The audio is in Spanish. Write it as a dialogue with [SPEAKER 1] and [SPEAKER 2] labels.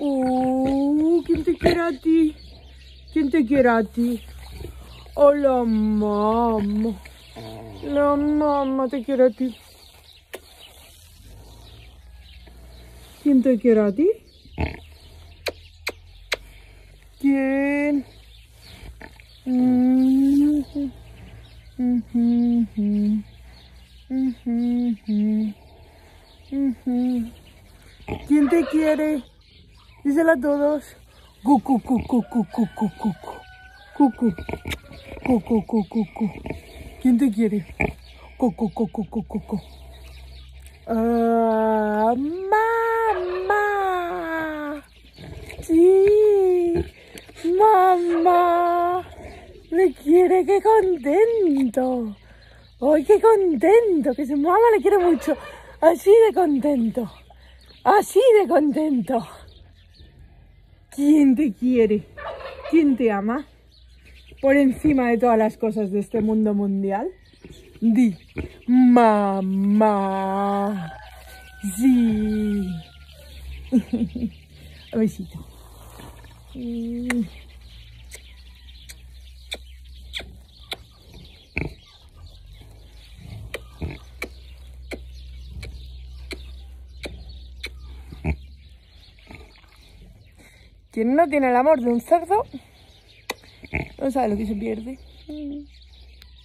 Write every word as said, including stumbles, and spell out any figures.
[SPEAKER 1] Uh, ¿quién te quiere a ti? ¿Quién te quiere a ti? Oh, la mamá. La mamá te quiere a ti. ¿Quién te quiere a ti? ¿Quién? Mm-hmm. Mm-hmm. Mm-hmm. Mm-hmm. ¿Quién te quiere? Díselo a todos. Cucu, cucu, cucu, cucu, cucu. Cucu. Cucu, cucu, cucu. ¿Quién te quiere? Cucu, cucu, cucu, cucu. Ah, mamá. Sí. Mamá. Me quiere, qué contento. ¡Ay, qué contento! Que su mamá le quiere mucho. Así de contento. Así de contento. ¿Quién te quiere? ¿Quién te ama? Por encima de todas las cosas de este mundo mundial. Di, mamá. Sí. Un besito. Quien no tiene el amor de un cerdo, no sabe lo que se pierde.